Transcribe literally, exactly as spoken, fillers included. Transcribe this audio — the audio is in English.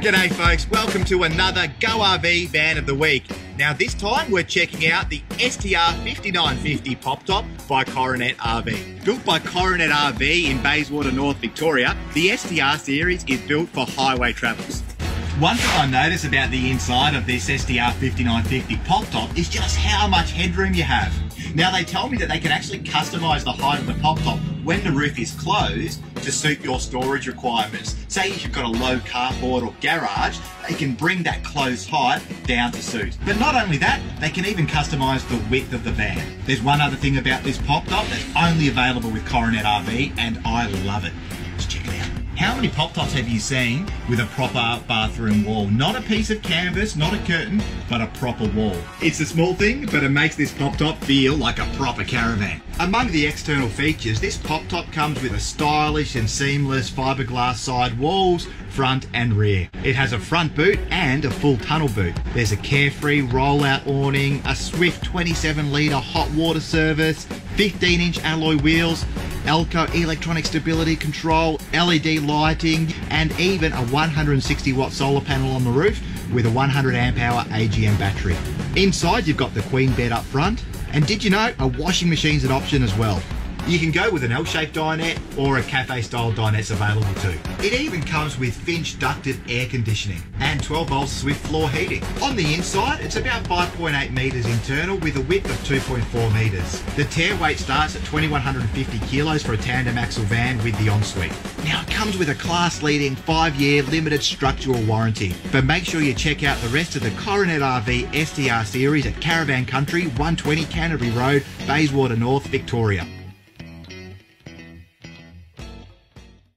G'day folks, welcome to another Go R V Van of the Week. Now this time we're checking out the S T R fifty-nine fifty Pop Top by Coronet R V. Built by Coronet R V in Bayswater, North Victoria, the S T R series is built for highway travels. One thing I notice about the inside of this S T R fifty-nine fifty Pop Top is just how much headroom you have. Now they tell me that they can actually customise the height of the Pop Top when the roof is closed to suit your storage requirements. Say if you've got a low carport or garage, they can bring that closed height down to suit. But not only that, they can even customise the width of the van. There's one other thing about this Pop Top that's only available with Coronet R V, and I love it. Let's check it out. How many Pop Tops have you seen with a proper bathroom wall? Not a piece of canvas, not a curtain, but a proper wall. It's a small thing, but it makes this Pop Top feel like a proper caravan. Among the external features, this Pop Top comes with a stylish and seamless fiberglass side walls, front and rear. It has a front boot and a full tunnel boot. There's a carefree rollout awning, a Swift twenty-seven litre hot water service, fifteen inch alloy wheels, Elco electronic stability control, L E D lighting, and even a one hundred sixty watt solar panel on the roof with a one hundred amp hour A G M battery. Inside you've got the queen bed up front, and did you know a washing machine's an option as well? You can go with an L-shaped dinette or a cafe-style dinette's available too. It even comes with Finch ducted air conditioning and twelve volt Swift floor heating. On the inside, it's about five point eight metres internal with a width of two point four metres. The tear weight starts at two thousand one hundred fifty kilos for a tandem axle van with the ensuite. Now it comes with a class-leading five year limited structural warranty. But make sure you check out the rest of the Coronet R V S T R series at Caravan Country, one twenty Canterbury Road, Bayswater North, Victoria.